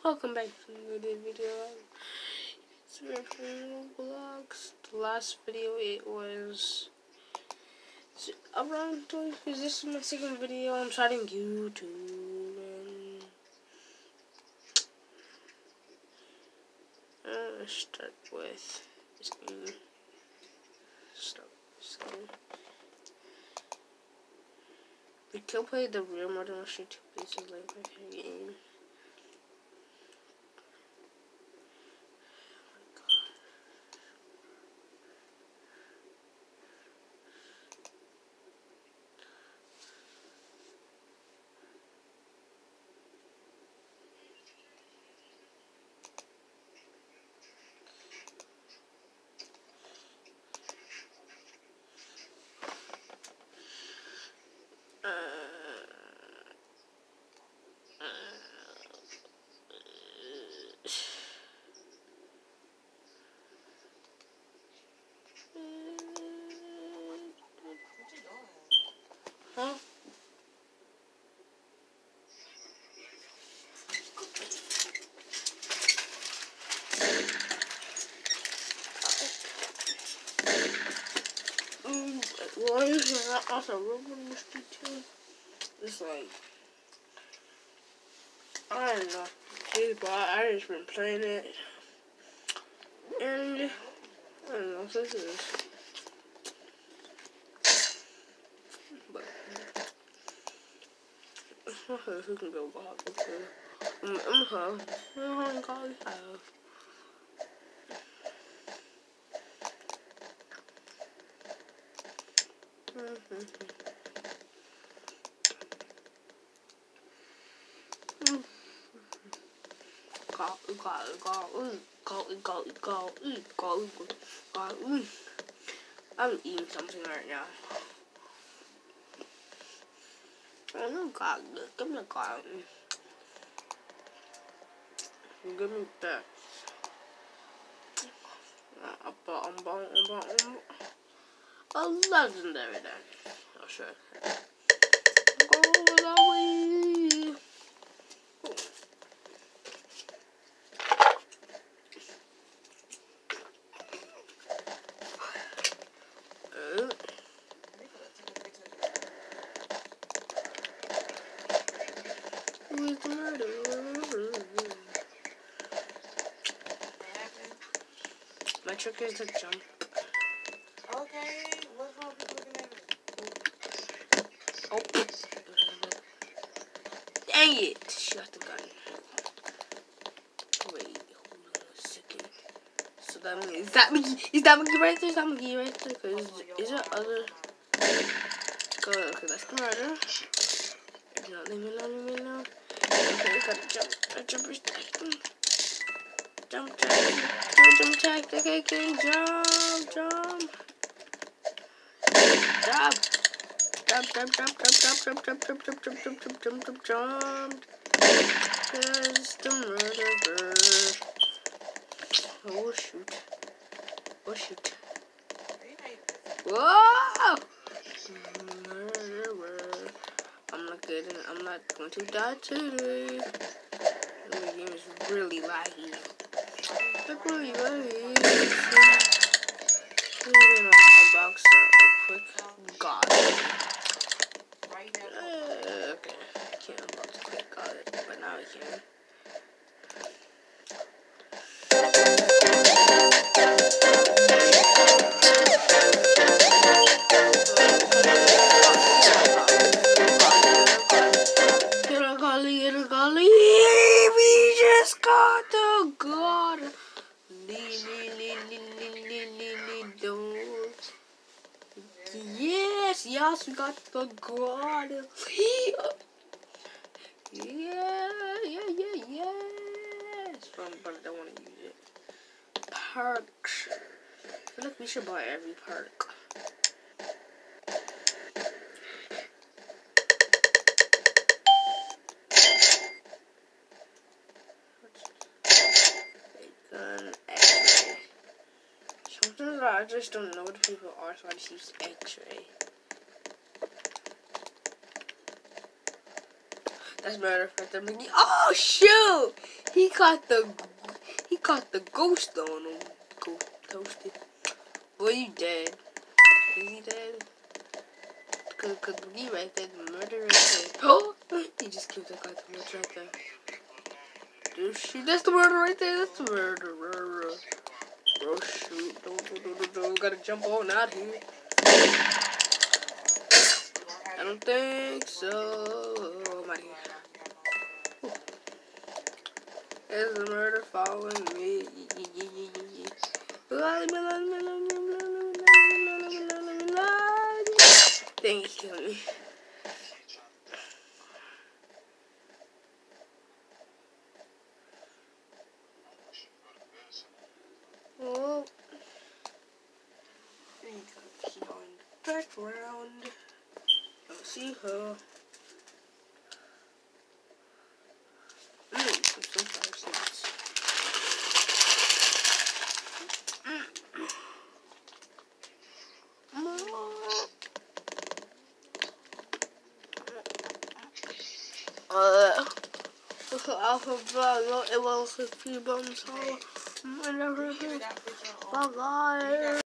Welcome back to another video. It's Roblox. The last video it was around 20 because this is my second video. I'm starting YouTube and I'm gonna start with this game. We can play the real Modern Warfare 2 pieces like my favorite game. Huh? Well, I also Roblox too. It's like I don't know, but I just been playing it, and I don't know what this is. But I hope we can go walk into I'm calling have. I'm eating something right now. I know God, give me a God. Give me that. A legendary then. Oh sure. Go that way. Who's the murderer? My trick is to jump. Okay, what's wrong with looking at me? Oh. Dang it! She got the gun. Wait, hold on a second. So that means, is that McGee right there? Is that McGee right there? Cause is there other? Good, okay, that's the murder. Leave me alone. Okay, gotta jump. Jump tactic. Okay, jump. Jump. There's the murderer. Oh shoot. Whoa! Murderer. I'm not going to die today. The game is really laggy. Like really laggy. I'm gonna unbox a quick god. Okay, I can't unbox a quick god, but now I can. We just got the god. Yes, we got the god. Yes. But I don't want to use it. Perks. I feel like we should buy every perk. Sometimes I just don't know what people are, so I just use X-ray. That's better for the McGee. Oh shoot! He caught the ghost on him. Ghost toasted. Boy, you dead. Is he dead? Cause he right there, the murderer right there. Oh, he just killed that guy too much right there. Dude, shoot, that's the murderer right there. That's the murderer. Bro, shoot, don't gotta jump on out here. I don't think so. I'm out here. There's a murder following me. Dang, he's killing me. Oh. There you go. She's on the background. I don't see her. Some sunflower seeds. Alpha, it was a few bones. Bye bye.